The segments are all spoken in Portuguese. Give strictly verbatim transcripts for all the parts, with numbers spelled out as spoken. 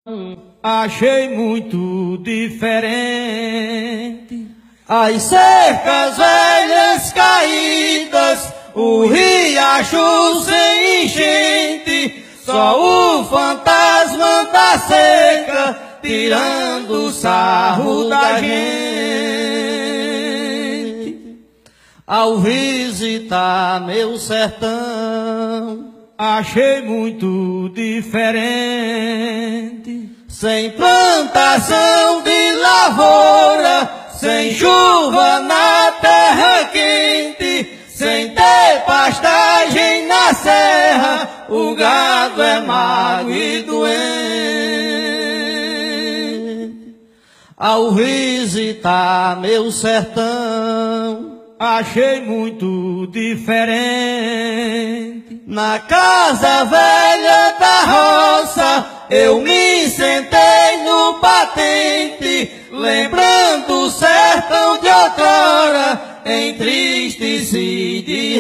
Achei muito diferente as cercas velhas caídas, o riacho sem enchente, só o fantasma da seca tirando sarro da gente. Ao visitar meu sertão, achei muito diferente, sem plantação de lavoura, sem chuva na terra quente, sem ter pastagem na serra, o gado é magro e doente. Ao visitar meu sertão, achei muito diferente. Na casa velha da roça, eu me sentei no batente, lembrando o sertão de outrora, entristeci de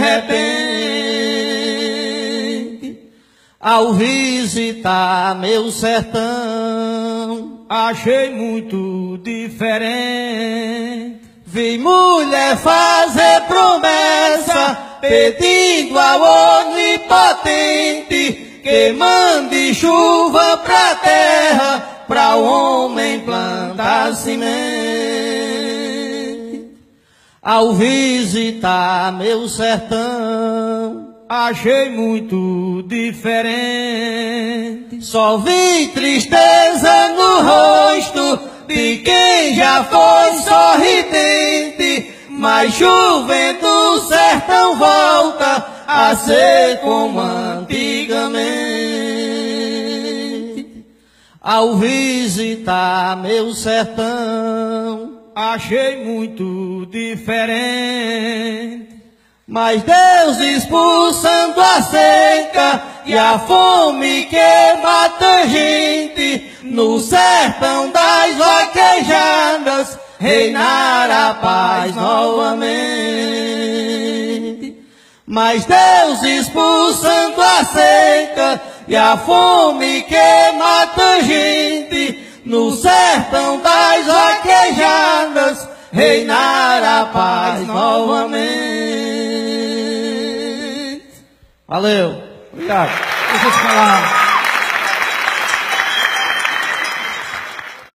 repente. Ao visitar meu sertão, achei muito diferente. Vi mulher fazer promessa, pedindo ao onipotente que mande chuva pra terra, pra o homem plantar semente. Ao visitar meu sertão, achei muito diferente. Só vi tristeza no rosto de quem já foi sorridente, mas chovendo o sertão volta a ser como antigamente. Ao visitar meu sertão, achei muito diferente, mas Deus expulsando a seca e a fome que mata a gente, no sertão das vaquejadas reinar a paz novamente. Mas Deus expulsando a seca e a fome que mata a gente, no sertão das vaquejadas reinar a paz novamente. Valeu, obrigado. Deixa eu te falar.